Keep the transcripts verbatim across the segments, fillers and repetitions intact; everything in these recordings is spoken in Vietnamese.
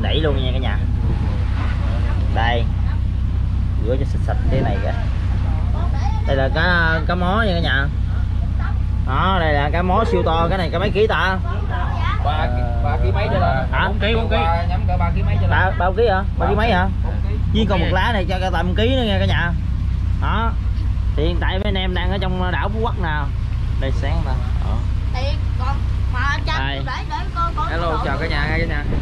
đẩy luôn nha cả nhà. Đây rửa cho sạch sạch cái này kìa. Đây là cá cá mó nha cả nhà. Đó, đây là cá mó siêu to. Cái này có mấy ký ta? ba ba ký mấy cho lên? Hả? bốn ký, bốn ký. Nhắm cỡ ba ký mấy cho lên? ba ký hả? ba ký mấy hả? Với còn một lá này cho cả tầm ký nữa nha cả nhà. Đó. Thì hiện tại mấy anh em đang ở trong đảo Phú Quốc nào. Đây sáng ta. Ờ. Thì còn mà chăm để để con con. Hello, chào cả nhà nha cả nhà.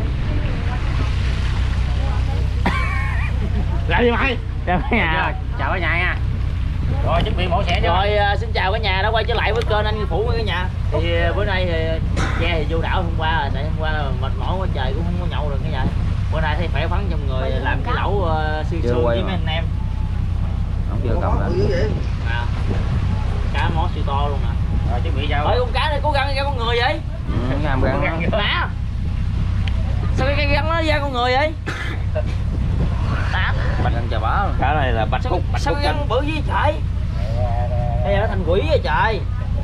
Lại đi mày. Chào cả nhà. Chào cả nhà nha. Rồi chuẩn bị mổ xẻ cho. Rồi uh, xin chào cả nhà đã quay trở lại với kênh Anh Phủ cả nhà. Thì uh, bữa nay thì Che thì vô đảo hôm qua rồi, tại hôm qua là mệt mỏi quá trời cũng không có nhậu được cả nhà. Bữa nay thấy khỏe khoắn trong người làm cái lẩu uh, xương xương với mấy anh em. Không chưa cầm lên. À, cá món siêu to luôn nè. Rồi chuẩn bị giao. Ơi con cá này cố gắng ra con người vậy? Ừ, ngàm găng. Nè. Sao cái găng nó ra con người vậy? Tám. Bạch ăn chà bá. Cá này là bạch Sao, cúc, bạch sao cúc cái găng bự với trời? Hay là nó thành quỷ vậy trời?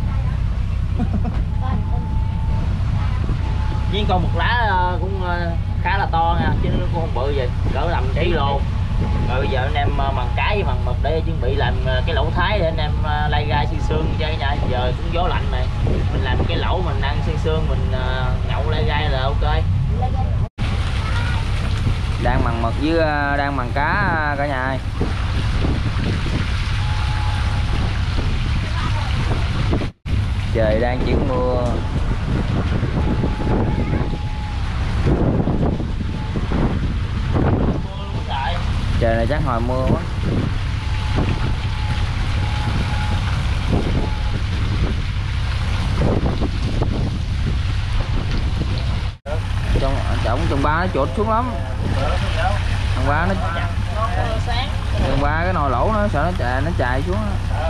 Với còn một lá cũng khá là to nha, chứ nó cũng không bự vậy, cỡ tầm ký lô. Rồi bây giờ anh em bằng cái với bằng mực để chuẩn bị làm cái lẩu thái để anh em lay gai xương xương cho cả nhà. Giờ cũng gió lạnh này, mình làm cái lẩu mình ăn xương xương mình nhậu lay gai là ok. Đang bằng mực với đang bằng cá cả nhà ơi. Trời đang chuyển mưa. Trời này chắc hồi mưa quá. Trong trọng trong ba nó chuột xuống lắm. Thằng ba nó thằng ba cái nồi lẩu nó sợ nó chạy nó chạy xuống.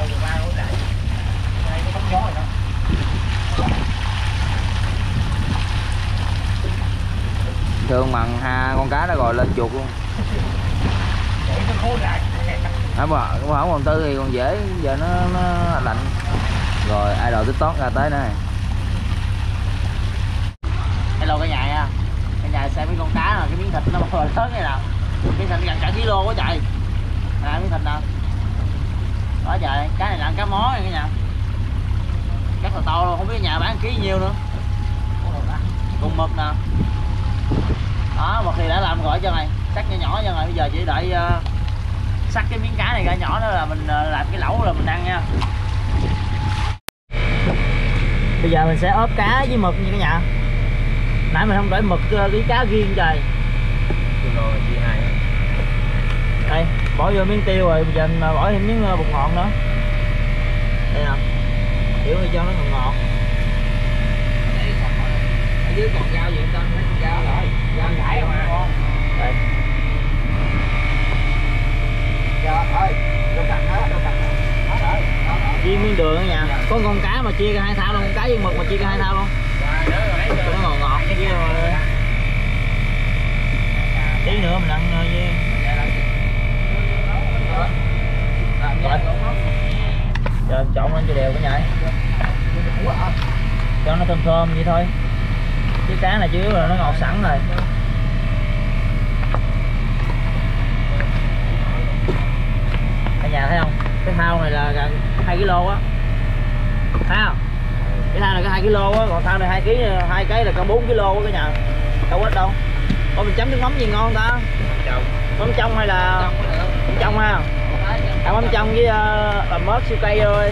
Thường bằng ha con cá nó rồi lên chuột luôn. Hả bà, không còn tư thì còn dễ, giờ nó, nó lạnh. Rồi idol TikTok ra tới đây. Hello cả nhà nha. Cả nhà xem mấy con cá là cái miếng thịt nó bò lớn này nào. Miếng thịt gần cả kilo quá trời. À miếng thịt nào. Đó trời, cá này là cá mó này cả nhà. Rất là to luôn, không biết nhà bán ký nhiêu nữa. Cùng mực nè. Đó, một khi đã làm gọi cho này, cắt nhỏ nhỏ cho này, bây giờ chỉ đợi uh, cắt cái miếng cá này ra nhỏ nữa là mình uh, làm cái lẩu là mình ăn nha. Bây giờ mình sẽ ốp cá với mực như cả nhà. Nãy mình không để mực uh, với cá riêng trời. Đây, bỏ vô miếng tiêu rồi, bây giờ mình bỏ thêm miếng uh, bột ngọt nữa. Đây nè, kiểu như cho nó ngọt ngọt. Ở dưới còn rau gì không? Mấy con rau rồi, rau cải không à? Đây. Rồi, ơi, đồ cắt hết, đồ cắt hết. Chia miếng đường đó nha. Có con cá mà chia ra hai thao luôn, con cá với mực mà chia ra hai thao luôn. Cho nó ngọt ngọt cái chứ. Tí nữa mình ăn với. Rồi. Giờ trộn lên cho đều cả nhà. Cho nó thơm thơm vậy thôi. Cái cá này chủ yếu là nó ngọt sẵn rồi. Cả nhà thấy không? Cái thao này là gần hai ki lô á. Thấy không? Cái thao này có hai ki lô á, còn thao này hai ký, hai cái là có bốn ki lô á cả nhà. Đâu ít đâu. Ôi mình chấm nước mắm gì ngon ta? Mắm trong hay là mắm trong ha? À, mắm trong với uh, mớt siêu cây thôi.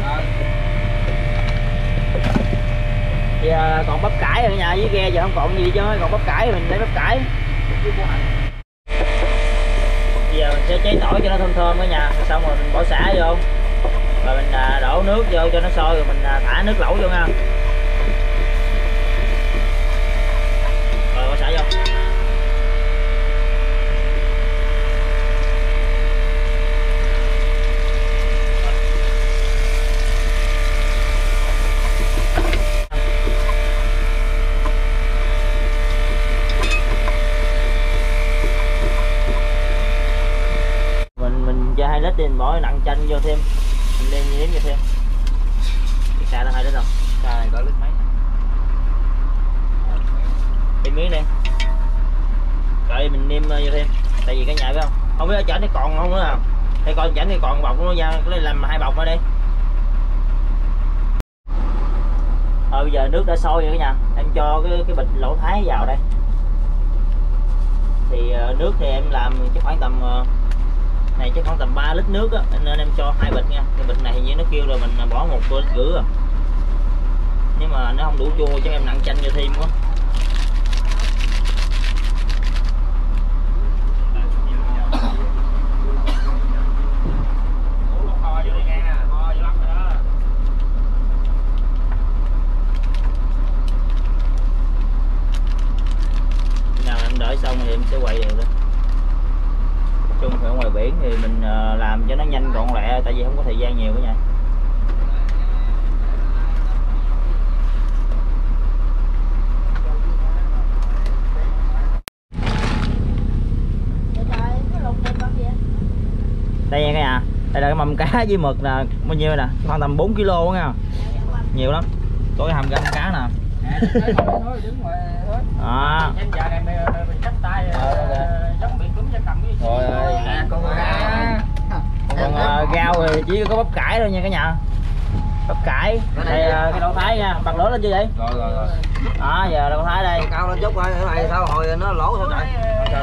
Thì uh, còn bắp cải ở nhà với ghe giờ không còn gì chứ, còn bắp cải mình lấy bắp cải. Bây giờ mình sẽ cháy tỏi cho nó thơm thơm cả nhà, xong rồi mình bỏ sả vô. Rồi mình uh, đổ nước vô cho nó sôi rồi mình uh, thả nước lẩu vô nha. Rồi bỏ sả vô. Hai lít thì mình bỏ nặng chanh vô thêm, mình đem nếm vô thêm. Cái xa nó hai lít không? Xa này có lít mấy? Thêm miếng đi. Rồi mình vô thêm. Tại vì cái nhà biết không? Không biết ở chảnh thì còn không nữa nào. Thì còn chảnh thì còn bọc nó ra, cái làm hai bọc ở đây. Thôi bây giờ nước đã sôi rồi cả nhà. Em cho cái cái bịch lẩu Thái vào đây. Thì uh, nước thì em làm chắc khoảng tầm uh, này chắc khoảng tầm ba lít nước á, nên em cho hai bịch nha. Cái bịch này hình như nó kêu là mình bỏ một tô lít rưỡi rồi. Nhưng mà nó không đủ chua chắc em nặn chanh cho thêm quá. Nào em đợi xong thì em sẽ quay đều đó. Chung thì ở ngoài biển thì mình làm cho nó nhanh gọn lẹ, tại vì không có thời gian nhiều cả nhà. Đây nha cả nhà, đây là cái mâm cá với mực nè, bao nhiêu nè, khoảng tầm bốn ki lô nha, nhiều lắm. Có cái hầm găm cá nè. Đó. Rồi con cá, còn uh, rau thì chỉ có bắp cải thôi nha cả nhà. Bắp cải, đây uh, cái đậu Thái nha, bật lửa lên chưa vậy? Rồi rồi rồi. Đó, giờ đậu Thái đây. Cao lên chút rồi, cái này sao hồi nó lỗ sao trời?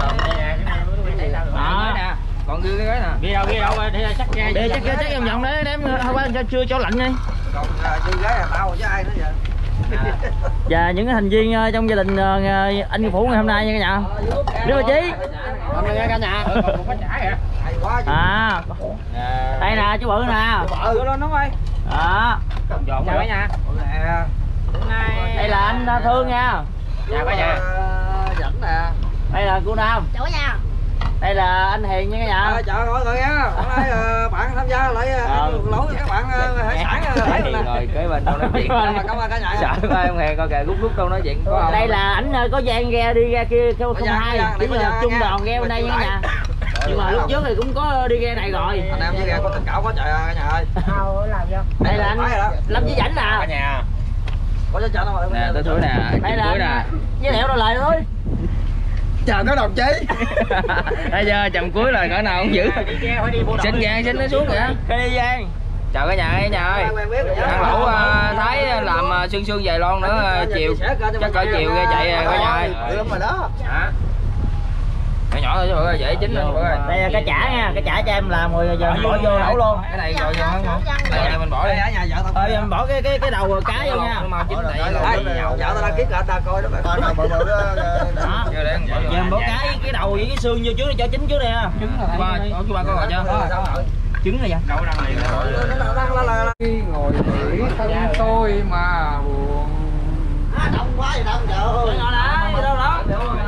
Đó nè. Còn ghi cái nè. Ghi đâu, ghi đâu, để chắc ra. Để chắc chắc em nhận đấy, em hôm qua chưa cho lạnh đi. Còn ghi cái là tao chứ ai nữa vậy? Và những cái thành viên trong gia đình anh Phủ ngày hôm nay nha cả nhà. Đưa bà Chí. Hôm nay cả nhà. Còn có chả kìa. Hay quá chứ. À. Đây nè chú Bự nè. Bự lên đúng ơi. Đó. Dọn cả nhà. Đây là anh Thương nha. Chào cả nhà. Dẫn nè. Đây là cô Nam. Chào cả nhà. Đây là anh Hiền nha cả nhà. À, chào mọi người nha. Hôm nay uh, bạn tham gia lại uh, lỗi các bạn uh, hải sản thấy rồi, rồi kế bên đâu nói chuyện. Cảm ơn cả nhà. Sợ quá em Hiền coi kìa, rút rút đâu nói chuyện có không? Đây là ảnh có gian ghe đi ra kia không hai, chỉ là chung đoàn ghe bên đây nha cả nhà. Nhưng mà lúc trước thì cũng có đi ghe này rồi. Anh em với ghe có tình cảm quá trời cả nhà ơi. Đây là anh Lâm với Dãnh nè. Cả nhà. Có cho chợ đâu rồi. Nè tới thúi nè. Đây là với Lẹo đâu lời thôi. Chào các đồng chí. Bây giờ chầm cuối rồi cỡ nào cũng giữ. Xin Giang xin nó xuống kìa. Đi Giang. Chào cả nhà cả nhà ơi. Ăn lẩu uh, Thái làm uh, xương xương dày lon nữa uh, chiều. Chắc cỡ chiều ra chạy cả nhà ơi. Dữ lắm rồi đó. Hả? Nhỏ nhỏ thôi chứ bữa dễ chín luôn bữa ơi. Đây là cá chả nha, cá chả cho em làm rồi giờ mình bỏ vô lẩu luôn. Cái này rồi vô không? Đây này mình bỏ đi. Thôi mình bỏ cái cái cái đầu cá vô nha. Mau chín tại vợ tao đang kiết cả ta coi đó bạn. Đó. Giờ mình bỏ cá với cái đầu với cái xương vô trước để cho chín trước đi ha. Trứng là ba, chú ba coi rồi chưa? Trứng rồi vậy. Đâu đang liền. Ngồi nghĩ thân tôi mà buồn. À, đông quá vậy đông trời ơi. Đó đó, đâu đó.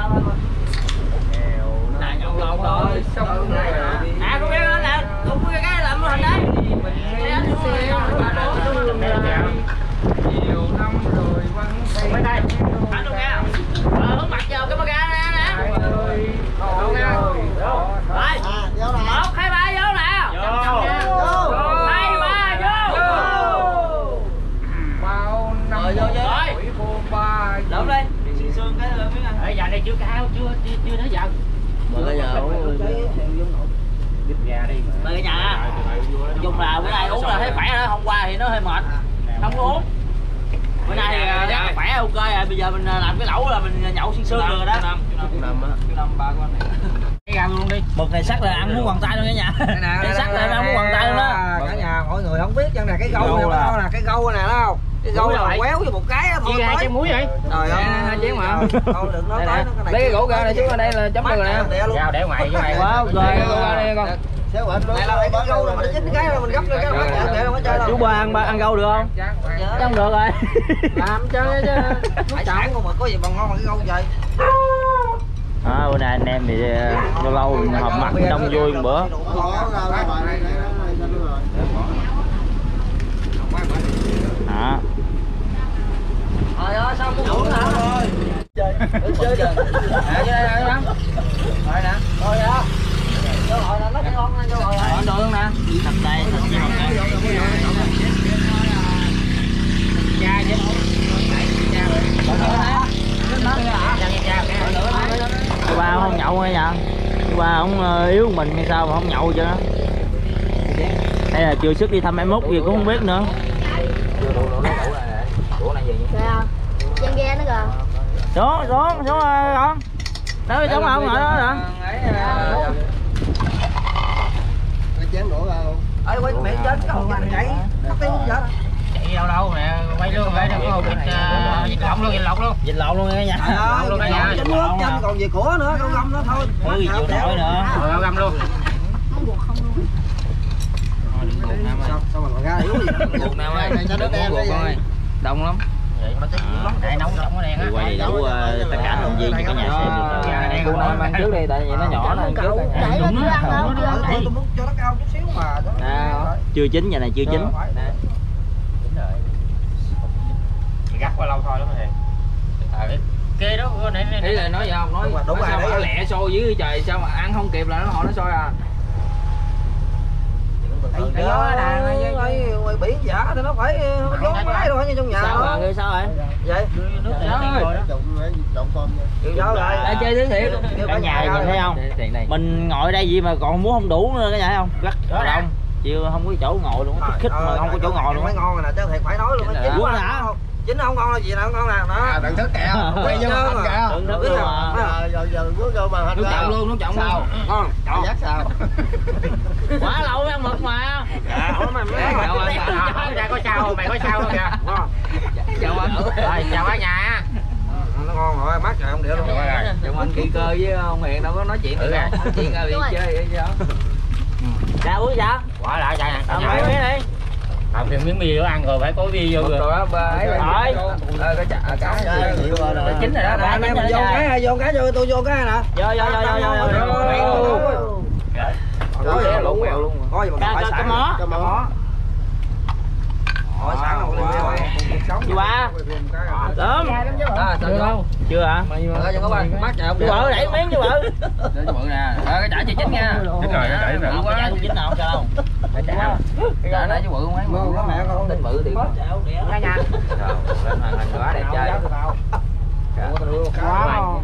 Này nhậu lộn rồi. À con bé nè, con cái cái làm mô hình đấy. Nhiều năm rồi vẫn bên đây. Anh luôn nha. Ờ hướng mặt vào cái ga nè nè. Đâu nha. Rồi. Một hai ba vô nè. Vô. Hai ba vô. bao năm rồi vô vô. cô ba Lượm đi. Xương xương cái lượm miếng ăn. Ở giờ này chưa cao, chưa chưa tới giờ. Mà bây giờ bây giờ nhà dùng là bữa nay uống là thấy khỏe rồi, hôm qua thì nó hơi mệt không có uống. Bữa nay thì rất là khỏe ok rồi, bây giờ mình làm cái lẩu là mình nhậu xương xương được rồi đó. Cái gà luôn đi. Mực này sắc là ăn muốn quằn tay luôn cả nhà. Cái sắc là ăn muốn quằn tay luôn đó. Cả nhà mọi người không biết chân này cái gâu này đâu nè, cái gâu này đó không? Cái gâu là quéo với một cái thôi. Chia hai chén muối vậy. Trời ơi, hai chén mà. Thôi đừng nói tới nó cái này. Lấy cái gỗ ra này xuống ở đây là chấm được nè. Rau để ngoài chứ mày. Quá rồi. Cái gỗ ra đây con. Này là cái gâu là mình chín cái rồi mình gấp lên cái nó để đâu có chơi đâu. Chú ba ăn ba ăn gâu được không? Không được rồi. Làm chơi chứ. Hải sản mà có gì bằng ngon mà cái gâu vậy. À, bữa nay anh em thì lâu lâu họp mặt đông vui một bữa. Đó. Trời ơi sao muốn uống hả? Rồi. Chơi. Chơi chơi. Nè chơi đây không? Rồi nè. Rồi đó. Vô rồi là nó cái ngon vô rồi. Ở đồ luôn nè. Tập đây, tập gì học đây. Cha chứ. Cha. Ba không nhậu thôi nha. ổng yếu mình hay sao mà không nhậu cho nó, hay là chưa sức đi thăm em mốt gì cũng không biết nữa. Chân ghe nữa kìa. Xuống xuống xuống rồi con. Đó đi xuống không ngồi đó hả? Chén đổ ra luôn. Ê quay mẹ chết cái hồn anh chạy. Nó tiêu vậy. Chạy đâu đâu nè, quay luôn quay đâu có vịt lộn luôn, vịt lộn luôn. Vịt lộn luôn nha. Lộn luôn cả nhà. Trên nước trên còn gì của nữa, con găm nó thôi. Ừ gì chịu nổi nữa. Rồi găm luôn. Không buộc không luôn. Sao sao mà lại ra yếu gì? Buộc Nam ơi, cho nước em buộc con ơi. Đông lắm. Để nóng nóng đen á. Quay đầy đủ tất cả nội dung cho cả nhà xem được. Cô nói mang trước đi, tại vì nó nhỏ nè trước. Để lên chưa ăn đâu, chưa ăn Tôi muốn cho nó cao chút xíu mà. Chưa chín giờ này chưa chín. Chỉ gắt qua lâu thôi lắm rồi. Kê đó nãy nãy là nói gì không? Nói đúng rồi, nó lẹ sôi dưới trời, sao mà ăn không kịp là nó họ nó sôi à. Cái gió nè, ngoài biển giả thì nó phải gió máy rồi như trong nhà. Sao rồi, sao rồi? Vậy? Nước rồi. Trộn tôm nha. Chịu gió rồi. Đã chơi thứ thiệt. Cả nhà nhìn thấy không? Mình ngồi đây gì mà còn muốn không đủ nữa cả nhà thấy không? Rất là đông. Chiều không có chỗ ngồi luôn, khích mà không có chỗ ngồi luôn. Mới ngon rồi nè, chứ thiệt phải nói luôn á. Chín Quá hả? Chín không ngon là gì nào ngon nè. À, đừng thức kẹo. Quay vô màn hình kẹo. Đừng thức luôn mà. Giờ giờ bước vô màn hình. Nước trọng luôn, nước trọng luôn. Ngon. Cảm giác sao? Quá lâu mới ăn mực mà. Dạ, ủa mày mày Ra có sao không? Mày có sao không kìa? Chào anh. Rồi, chào cả nhà. Nó ngon rồi, mát trời không đĩa luôn. Chào anh Kỳ Cơ với ông Hiền đâu có nói chuyện được à. Nói chuyện đi chơi vậy sao? Dạ uống dạ. Quả lại cha Làm nhà. mấy miếng đi. Làm thêm miếng mì nữa ăn rồi phải có bia vô rồi. Rồi đó, ấy rồi. Ờ cái chả cái chín rồi đó. Anh em mình vô cái vô cái vô tôi vô cái nè. Vô vô vô vô vô. Có gì lộn mèo luôn. Có gì mà phải Cái sẵn. mó. Cái mó. Hỏi sẵn rồi rồi. Chị ba. Lớn. À chưa đâu. Chưa hả? Ờ cho các bạn mát trời không Chú bự đẩy miếng chú bự. Để chú bự nè. Ờ cái chả chưa chín nha. Chín rồi, nó đẩy nè. Cái chả chưa chín nào không sao đâu. Cái chả. Cái chả nãy chú bự không ấy. Mưa có mẹ con Tính bự thì. Nha nha. Rồi, lên màn hình quá đẹp chơi. Wow.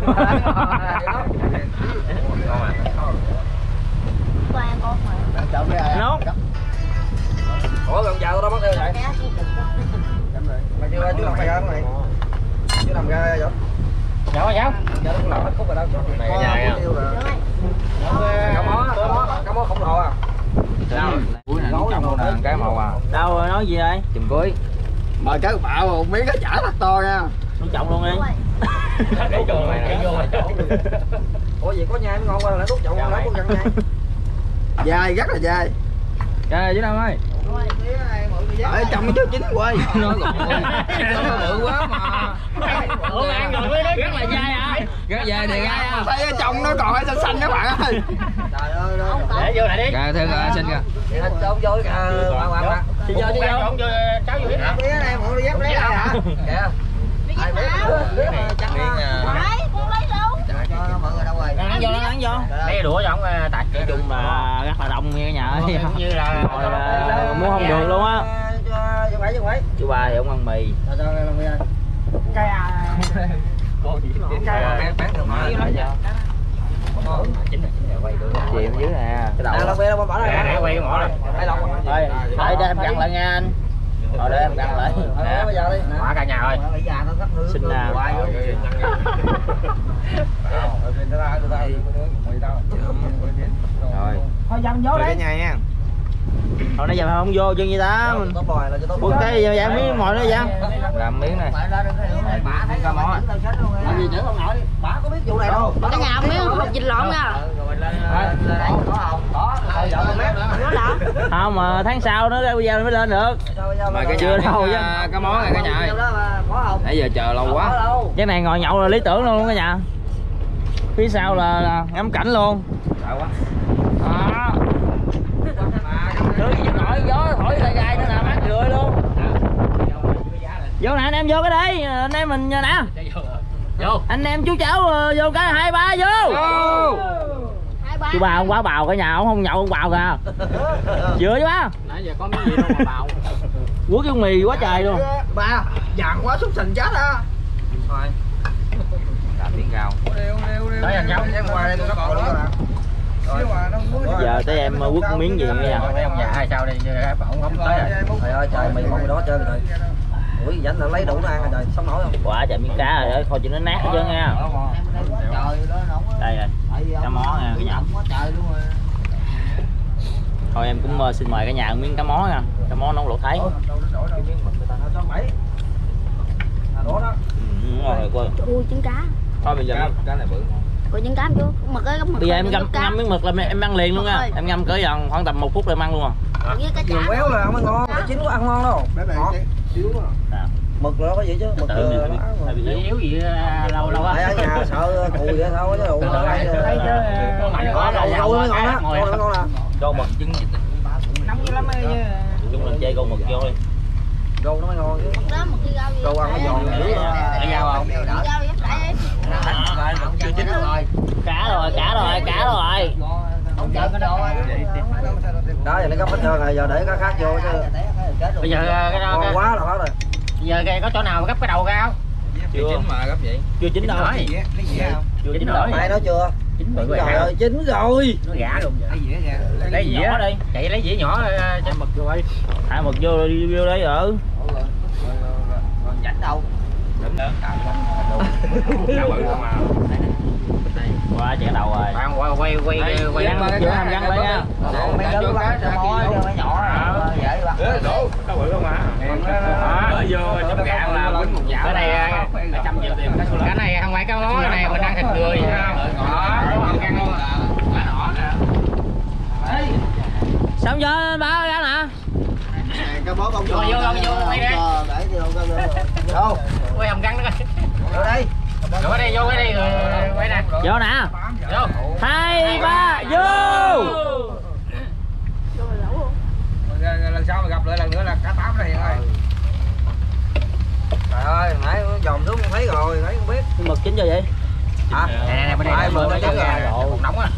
Qua ăn con mà. Nốt. Ủa gần giờ tôi đâu mất tiêu vậy? Mày kêu chú làm mày ra mày. Chú làm ra vậy? Dạ quá dạ. Giờ nó làm hết khúc rồi đâu. Này cái dài à. Cá mó, cá mó, cá mó khổng lồ à. Đâu? Cuối này nó trong luôn nè, cái màu à. Đâu rồi nói gì đây? Chùm cuối. Mời các bạn một miếng cá chả thật to nha. Nó trọng luôn đi. Để vô mày, để vô mày. Ủa gì có nhai mới ngon qua lại đút trọng lấy con găng nhai. Dài, rất là dài. Trời chứ đâu ơi. Ở trong chứ chín quay. Nó gọn. Nó bự quá mà. Ủa ăn rồi mới nói rất là dai hả? Rất dài thì gai à. Thấy ở trong nó còn hay xanh xanh các bạn ơi. Trời ơi đâu. Để vô lại đi. Rồi thưa coi xin kìa. Cho ông vô kìa. Qua qua qua. Đi vô đi vô. Ông vô cháu vô biết hả? Cái này mọi người dắt lấy lại hả? Kìa. Đi dắt nào. Đấy, con lấy đâu? Cho mọi người đâu rồi. Ăn vô ăn vô. Lấy đũa cho ông tạt. Nói chung là rất là đông nha cả nhà ơi. Cũng như là Rồi là muốn không được luôn á. Cho quẩy cho quẩy. Chú ba thì không ăn mì. Cho cho làm gì? Cây à. Cây à. Bán được mà. Chính là chính là quay được. Chìm dưới nè. Cái đầu. À lông bia đâu bỏ đây. Để quay cái mỏ này. Đây lông. Thôi, để để em gặn lại nha anh. Rồi để em gặn lại. Nè. Bây giờ đi. Quả cả nhà ơi. Bây giờ nó rất hư. Xin nào. Rồi. Thôi dăm vô đi. Nhà nha. Hồi nãy giờ mà không vô chân gì ta. Tốt bòi là cho tốt. Buông cái giờ vậy miếng mồi nữa vậy. Làm miếng này. Bả thấy cá mó. Làm gì nữa không nổi. Bả có biết vụ này đâu. Cả nhà miếng hộp vịt lộn nha. Không mà tháng sau nữa bây giờ mới lên được. Mà cái chưa đâu chứ. Cá mó này cả nhà ơi. Nãy giờ chờ lâu quá. Cái này ngồi nhậu là lý tưởng luôn cả nhà. Phía sau là, là ngắm cảnh luôn. Sợ quá. Đó. Trời gì nổi gió thổi tay gai nữa nè, mát rượi luôn. Vô nè anh em vô cái đấy, anh em mình nè. Vô. Anh em chú cháu vô cái hai ba vô. Chú ba không quá bào cả nhà, ông không nhậu không bào kìa. Vừa chứ ba. Nãy giờ có miếng gì đâu mà bào. Quất cái mì quá trời luôn. Ba, dàn quá xúc sình chết á. Rồi. Làm miếng rau. Đấy anh cháu em qua đây tôi có còn nữa nè. Giờ tới em quất miếng gì nha. Mấy ông già hay sao đi, ổng không tới rồi. Trời ơi trời, mì mong đó chơi rồi. Ủa dành là lấy đủ nó ăn rồi trời, sống nổi không? Quả chạy miếng cá rồi, thôi cho nó nát hết trơn nha. Đây rồi, cá mó nha cái nhộng. Thôi em cũng uh, xin mời cả nhà ăn miếng cá mó nha. Cá mó nấu lẩu Thái. Ừ, ngon rồi cô. Ui trứng cá. Thôi bây giờ cá, cá này bự ngon. Ủa trứng cá chú, mực á, mực. Bây giờ em ngâm, ngâm miếng mực là em, em ăn liền luôn nha. Em ngâm cỡ dần khoảng tầm một phút là em ăn luôn à. Với cá chả. Béo là không ngon, chín có ăn ngon đâu. Mực nó có gì chứ, mực Tự bị yếu gì lâu lâu á. ở nhà sợ cùi vậy thôi chứ đủ nó lấy có đâu đâu mới ngon á, ngon ngon nè. Cho mực trứng vịt. Nóng dữ lắm ấy chứ. Chung là chơi con mực vô đi. Rau nó mới ngon chứ. Mực đó, mực đi rau gì? Rau ăn nó giòn dữ. Để rau không? Đi rau giúp lại đi. Chưa chín rồi. Cá rồi, cá rồi, cá rồi. Không chờ cái đồ. Đó giờ nó gấp hết trơn rồi, giờ để cá khác vô chứ. Bây giờ cái đó Ngon quá là hết rồi. bây giờ có chỗ nào mà gấp cái đầu ra không? Chưa chín mà gấp vậy. Chưa chín đâu. Chưa chín rồi. Ai nói chưa? Chín rồi. Trời ơi, chín rồi. Nó gã luôn. Lấy dĩa nhỏ đi. Chạy lấy dĩa nhỏ chạy mực vô đi. Hai mực vô đi vô đấy ở. Còn rảnh đâu? Đúng đó. Cá bự không à. Qua chạy đầu rồi. Quay quay quay quay Gắn mực vô ham gắn lại nha. Mấy đứa cá mó mấy nhỏ dễ bắt. Đổ cá bự không à. Đó vô trong gạn là quýnh một dạo. Cái này trăm triệu tiền. Cái này không phải cá mó, cái này mình ăn thịt người không? Đó, gắn luôn. Cá nhỏ nè. Xong chưa báo gắn hả? Cá mó không Vô vô vô vô quay đi. để vô đâu Quay hầm gắn nó coi. Vô đây. Vô đây vô cái đi rồi quay nè. Vô nè. Vô. Hai ba vô. Lần sau mà gặp lại lần nữa là cá tám này ơi. Trời ơi, nãy dòm xuống không thấy rồi, thấy không biết. Mực chín chưa vậy? Hả? Nè nè bên đây mực nó chín rồi. Nóng á.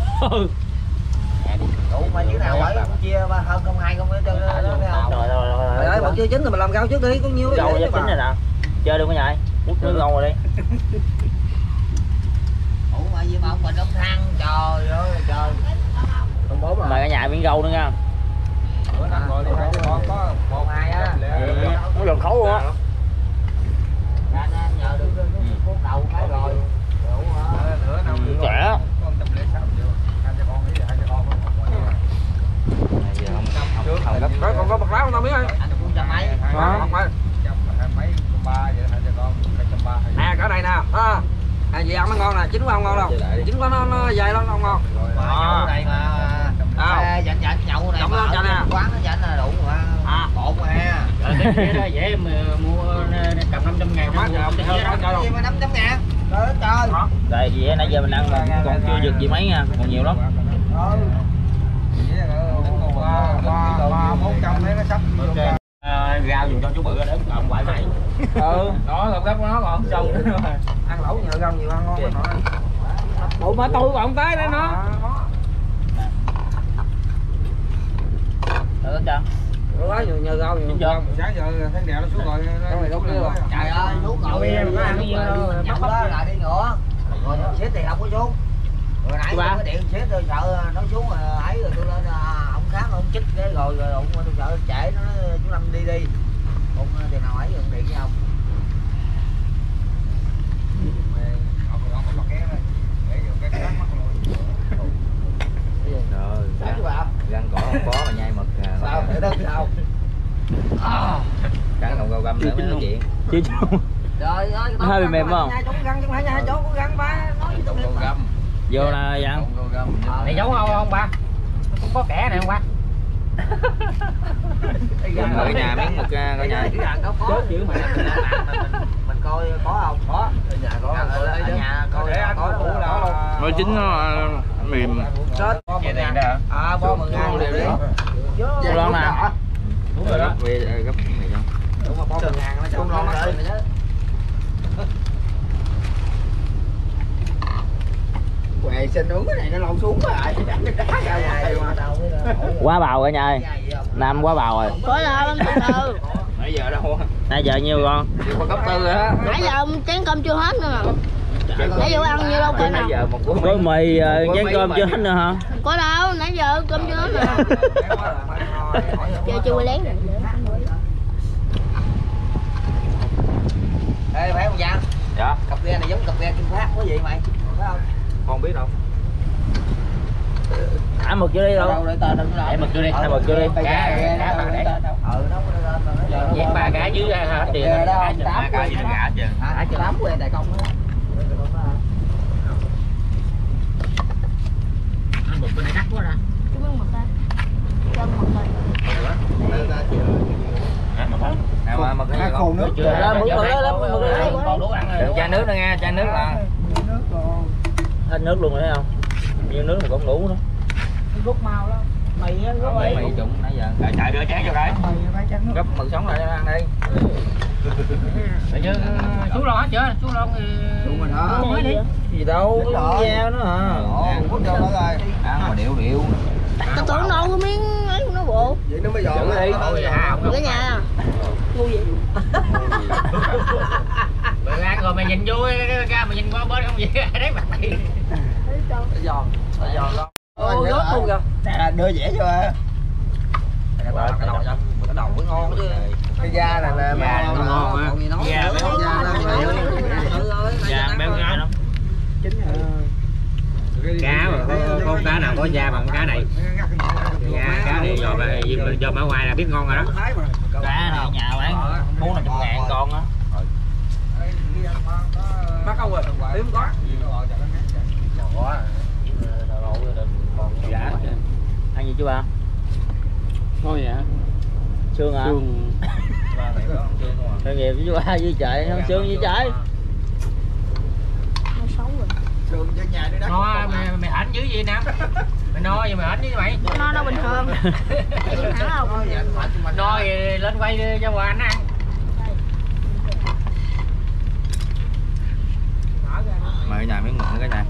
Đủ mà chứ nào bởi chia ba hơn không hai không cho nó thấy không? Rồi rồi rồi. Trời ơi, bọn chưa chín thì mình làm rau trước đi, có nhiêu Rau chưa chín rồi nè. Chơi được không nhảy? Múc nước ngon rồi đi. Ủa mà gì mà ông mình ông than trời ơi trời. Không bố mà. Mời cả nhà miếng rau nữa nha. Bữa năm rồi thì hai đứa con có một hai á. Nó giòn khấu luôn á. Nhờ được phút đầu cái rồi. Trẻ. Có còn có bạc láo không tao biết ơi. Nè cái này nè, ha. À, gì ăn nó ngon nè, chín quá không ngon đâu. Chín quá nó nó dày lắm không ngon. Nhậu này mà dành dành nhậu này mà ở quán nó dành là đủ mà à. Bột mà ha. Cái đó dễ mà mua cầm năm trăm ngàn mua Gì mà năm trăm ngàn. Trời đất trời. Đây dĩa nãy giờ mình ăn mà còn chưa giật gì mấy nha, còn nhiều lắm. bốn trăm mấy cái sắp. Rau dùng cho chú bự để cộng quậy này. Ừ. Đó gấp gấp nó còn xong nữa rồi. Ăn lẩu nhờ rau nhiều ăn ngon quá nội. Bộ mà tôi còn tới đó nó. Được chưa? Nó quá nhiều nhờ rau nhiều rau. Sáng giờ thấy đèo nó xuống rồi. Trời ơi, xuống rồi. Bây giờ có ăn cái gì đâu. Nhậu đó lại đi nữa. Rồi xếp thì không có xuống. Rồi nãy tôi cái điện xếp tôi sợ nó xuống rồi ấy rồi tôi lên ông khám ông chích cái rồi rồi ông tôi sợ trễ nó chú Năm đi đi. Ông thì nào ấy ông điện với ông. Rồi, răng cỏ không có mà nhai mực. Sao để đó sao? Răng còn gâu găm nữa mới nói chuyện. Chưa chưa. Trời ơi, Hơi bị mềm không? Hai chỗ găng chứ không phải hai chỗ có găng ba nói gì Gâu găm. Vô là dặn. Gâu găm. Này giống không không ba? Cũng có kẻ này không ba? Ở nhà miếng mực coi nhà. Có chữ mà mình coi có không? Có. Ở nhà có. Ở nhà coi có cũ là Nói chính nó mềm. Sết. Vậy này nè. À, bo mười ngàn đều đi. Cô Loan nè. Đúng rồi đó. Về gấp cái này cho. Đúng mà bo mười ngàn nó cho ngon rồi. quẹ xin uống cái này nó lon xuống rồi ai đặt cái đá ra ngoài mà. Quá bào cả nhà ơi. Nam quá bào rồi. Có là từ từ. Nãy giờ đâu. Nãy giờ nhiêu con? Có gấp tư rồi á. Nãy giờ chén cơm chưa hết nữa mà. Trời Nãy giờ ăn nhiêu đâu coi nào. Có mì chén cơm chưa hết nữa hả? Có đâu, nãy giờ cơm chưa hết nè. Giờ chưa quay lén rồi. Ê phải không Giang? Dạ. Cặp ghe này giống cặp ghe Kim Phát có gì mày? Phải không? Con biết đâu. Thả mực chưa đi đâu? Đâu để tên đâu. Thả mực chưa đi, thả mực chưa đi. Cá cá bằng đấy. Ừ nó nó Dán ba cá dưới hết tiền. Tám cá gì gà chứ. Hả? Tám quen đại công đó. Ăn mực bên này đắt quá ra. Chú biết mực đây. Chân mực đây. Nào mà mực cái khô nước. Mực đó, mực đó, mực đó. Còn đủ ăn rồi. Chai nước nữa nghe, chai nước là. Hết nước luôn rồi thấy không? Nhiều nước mà cũng đủ đó. Rút màu đó. Mì á, rút Mì trụng nãy giờ. Trời trời đưa chén cho cái. Gấp mực sống lại cho ăn đi. Để chứ chú lo hết chưa? Chú lo thì đúng rồi đó. Mới đi. Gì đâu, có dao nữa hả? Ồ, quất vô đó rồi. ăn mà điệu điệu. Tao tưởng đâu cái miếng ấy của nó bộ. Vậy nó mới giòn đi. Cả nhà à. Ngu vậy. Mày ăn rồi mày nhìn vô ra mày nhìn qua bên không vậy đấy mặt mày. Giòn, giòn đó. Ôi rớt luôn kìa. Nè đưa dễ cho à. Cái đầu cái đầu cái đầu mới ngon chứ. Cái da này là da nó ngon á. Da béo da béo ngán lắm. Cá mà có, có cá nào có da bằng cá này. Da cá này dò dò ở ngoài là biết ngon rồi đó. Cá này nhà bán bốn năm trăm ngàn con á. Bắt không rồi, tím có. Ăn gì chú ba? Ngon vậy hả? Xương hả? Xương. Tội nghiệp với chú ba với trời, không xương với trời. Nó xấu rồi. Sườn trên nhà đi đất. No mày mày hảnh dữ gì nè. Mày no vậy mày hảnh với mày. Nó nó bình thường. Nhìn hẳn không? No thì lên quay cho bà anh ăn. Mày nào miếng mực nữa cái này.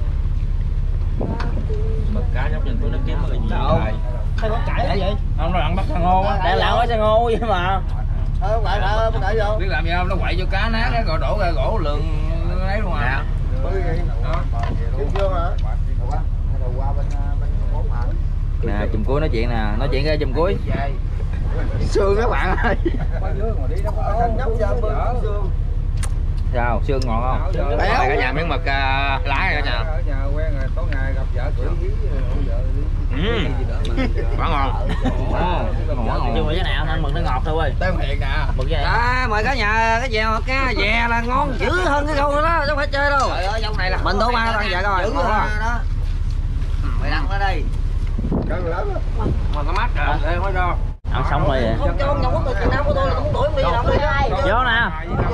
Mực cá giống như tôi nó kiếm cái gì vậy? Hay bắt cải vậy? vậy? Không nó lặn bắt san hô á. Đang lặn bắt san hô vậy mà. Ờ không phải là bắt cải vô. Biết làm gì không? Nó quậy cho cá nát cái rồi đổ ra gỗ lượng ấy luôn à. Kim Dương hả? Đầu qua bên bên bốn hả? Nè chùm cuối nói chuyện nè, nói chuyện ra chùm cuối. Sương các bạn ơi. Sao, xương ngon không? Đây cả nhà miếng mực uh, lá này cả nhà. Ở nhà quen rồi, tối ngày gặp vợ chửi ý vợ Ừ. Quá ngon. Nhưng mà cái nào ăn mực nó ngọt thôi. Tem thiệt nè. Mực cái này. À, mời cả nhà cái dèo cá dè là ngon dữ hơn cái câu đó đó, chứ không phải chơi đâu. Trời ơi, trong này là mình tôi ba thằng vậy rồi. Dữ hơn đó. Mày đăng ở đây. cân lớn á. Mà có mắt rồi, đây mới cho. Ăn sống rồi vậy. Không cho ông nhậu từ Nam của tôi là cũng tuổi đi đâu đi. Vô nè.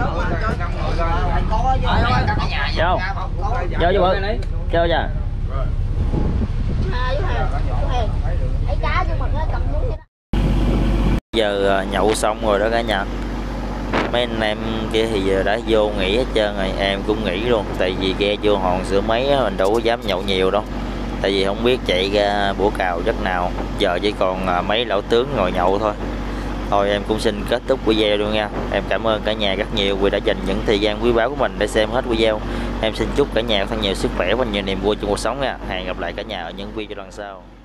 Có vô cả nhà. Vô. Vô chú bự. Vô chưa? À, chú Hèn, chú Hèn. Thấy cá chứ mực nó cầm muối vậy đó. Giờ nhậu xong rồi đó cả nhà. Mấy anh em kia thì giờ đã vô nghỉ hết trơn rồi, em cũng nghỉ luôn. Tại vì ghe vô hòn sửa máy mình đâu có dám nhậu nhiều đâu. Tại vì không biết chạy ra bủa cào giấc nào. Giờ chỉ còn mấy lão tướng ngồi nhậu thôi. Thôi em cũng xin kết thúc video luôn nha. Em cảm ơn cả nhà rất nhiều vì đã dành những thời gian quý báu của mình để xem hết video. Em xin chúc cả nhà thật nhiều sức khỏe và nhiều niềm vui trong cuộc sống nha. Hẹn gặp lại cả nhà ở những video lần sau.